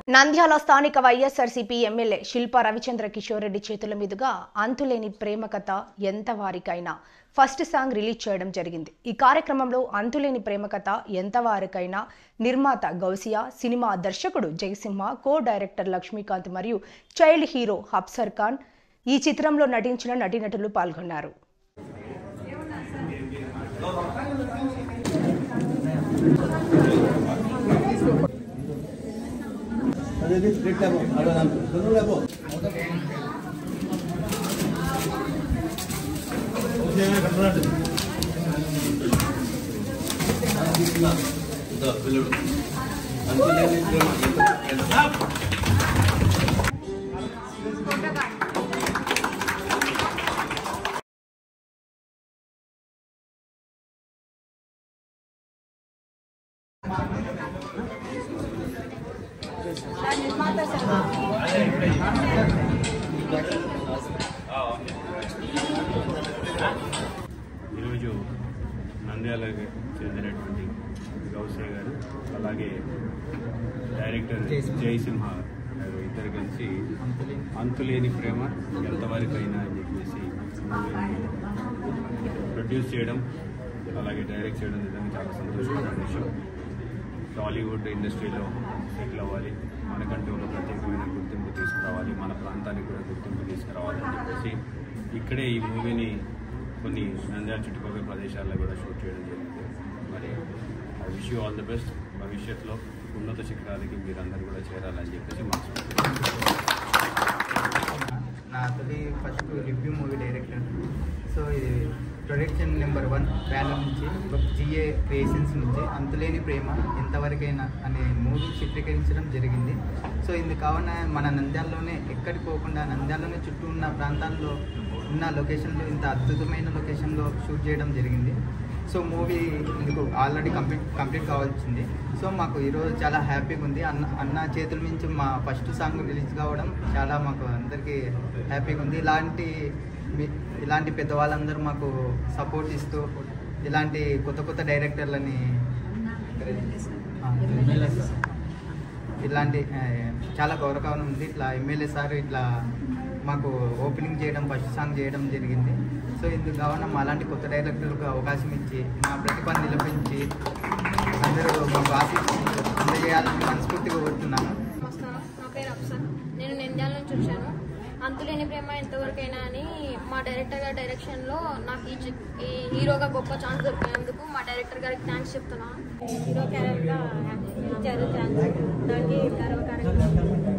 నంద్యాల స్థానిక YSRCP MLA Shilpa Ravichandra Kishore Reddy చేతుల మీదుగా అంతులేని ప్రేమ కథ ఎంత వారికైనా ఫస్ట్ సాంగ్ రిలీజ్ చేయడం జరిగింది. ఈ కార్యక్రమంలో అంతులేని ప్రేమ కథ ఎంత వారికైనా నిర్మాత గౌసియా, సినిమా దర్శకుడు జయసింహ, కో డైరెక్టర్ లక్ష్మీకాంత్ మరియు చైల్డ్ హీరో అఫ్సర్ ఖాన్, ఈ చిత్రంలో నటించిన నటీనటులు పాల్గొన్నారు. Jadi split level, ada satu level. Oke, kebetulan. Sudah, belum. Nanti lagi belum. ఈరోజు నంద్యాలకు చెందినటువంటి గౌసియా గారు అలాగే డైరెక్టర్ జయసింహ గారు ఇద్దరు కలిసి అంతులేని ప్రేమ ఎంతవరకైనా అని చెప్పేసి ప్రొడ్యూస్ చేయడం అలాగే డైరెక్ట్ చేయడం నిజంగా చాలా సంతోషమైన విషయం. టాలీవుడ్ ఇండస్ట్రీలో సెటిల్ అవ్వాలి, మనకంటూ ఒక ప్రత్యేకమైన గుర్తింపు తీసుకురావాలి, మన ప్రాంతానికి కూడా గుర్తింపు తీసుకురావాలని చెప్పేసి ఇక్కడే ఈ మూవీని కొన్ని నంద్యాల చుట్టుపక్కల ప్రదేశాల్లో కూడా షూట్ చేయడం జరిగింది. మరి I wish you all the best. భవిష్యత్తులో ఉన్నత శిఖరాలకి మీరందరూ కూడా చేరాలని చెప్పేసి నా తొలి first review movie director. So ఇది ప్రొడక్షన్ నెంబర్ 1 బ్యానర్ నుంచి జిఏ క్రియేషన్స్ నుంచి అంతులేని ప్రేమ ఎంతవరకైనా అనే మూవీ చిత్రీకరించడం జరిగింది. సో ఇది కావున మన నంద్యాలలోనే ఎక్కడికి పోకుండా నంద్యాలలోనే చుట్టూ ఉన్న ప్రాంతాల్లో ఉన్న లొకేషన్లో ఇంత అద్భుతమైన లొకేషన్లో షూట్ చేయడం జరిగింది. సో మూవీ ఇందుకు ఆల్రెడీ కంప్లీట్ కావాల్సింది. సో మాకు ఈరోజు చాలా హ్యాపీగా ఉంది. అన్న చేతుల నుంచి మా ఫస్ట్ సాంగ్ రిలీజ్ కావడం చాలా మాకు అందరికీ హ్యాపీగా ఉంది. ఇలాంటి పెద్దవాళ్ళందరూ మాకు సపోర్ట్ ఇస్తూ ఇలాంటి కొత్త డైరెక్టర్లని ఇలాంటి చాలా గౌరవం ఉంది. ఇట్లా ఎమ్మెల్యే సార్ ఇట్లా మాకు ఓపెనింగ్ చేయడం, ఫస్ట్ సాంగ్ చేయడం జరిగింది. సో ఇందుకు కావున మా అలాంటి కొత్త డైరెక్టర్లకు అవకాశం ఇచ్చి మా ప్రతిభను నిలిపించి అందరూ మాకు ఆశించి అందజేయాలని మనస్ఫూర్తిగా కోరుతున్నాను. నా పేరు అఫ్సర్. నేను నంద్యాల నుంచి వచ్చాను. అంతులేని ప్రేమ ఎంతవరకైనా అని మా డైరెక్టర్ గారి డైరెక్షన్లో నాకు ఈ హీరోగా గొప్ప ఛాన్స్ దొరికినందుకు మా డైరెక్టర్ గారికి థ్యాంక్స్ చెప్తున్నాను. హీరో క్యారెక్టర్గా ఇచ్చారు ఛాన్స్, దానికి గర్వకారంగా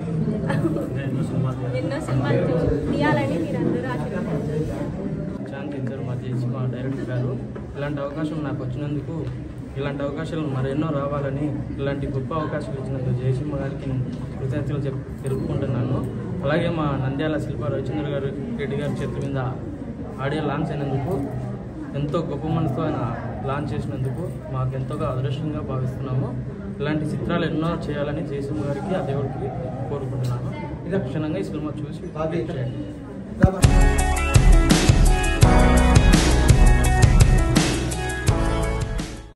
ఎన్నో సినిమాలు తీయాలని మీరు అందరూ ఆశీర్వదించారు. ఛాన్స్ ఇద్దరు మా జయసింహ డైరెక్టర్ గారు. ఇలాంటి అవకాశం నాకు వచ్చినందుకు, ఇలాంటి అవకాశాలు మరెన్నో రావాలని, ఇలాంటి గొప్ప అవకాశాలు ఇచ్చినందుకు జయసింహ గారికి కృతజ్ఞతలు తెలుపుకుంటున్నాను. అలాగే మా నంద్యాల శిల్పా రవిచంద్ర గారు రెడ్డి గారి చేతుల మీద ఆడియో లాంచ్ అయినందుకు, ఎంతో గొప్ప మనసుతో ఆయన లాంచ్ చేసినందుకు మాకు ఎంతోగా అదృష్టంగా భావిస్తున్నాము. ఇలాంటి చిత్రాలు ఎన్నో చేయాలని జయసింహ గారికి, ఆ దేవుడికి కోరుకుంటున్నాను. ఇది క్షణంగా ఈ సినిమా చూసి